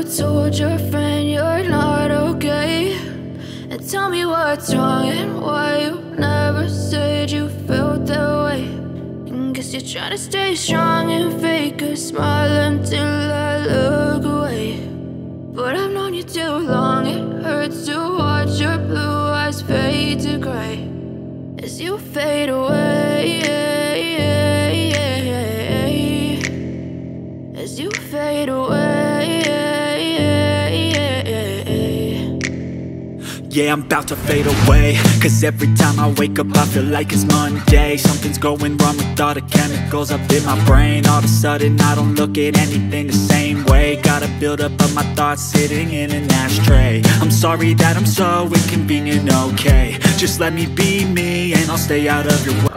told your friend you're not okay? And tell me what's wrong and why you never said you felt that way. And guess you're trying to stay strong and fake a smile until I look away. But I've known you too long, it hurts to watch your blue eyes fade to gray as you fade away, as you fade away. Yeah, I'm about to fade away, cause every time I wake up I feel like it's Monday. Something's going wrong with all the chemicals up in my brain. All of a sudden I don't look at anything the same way. Got a buildup of my thoughts sitting in an ashtray. I'm sorry that I'm so inconvenient, okay? Just let me be me and I'll stay out of your way.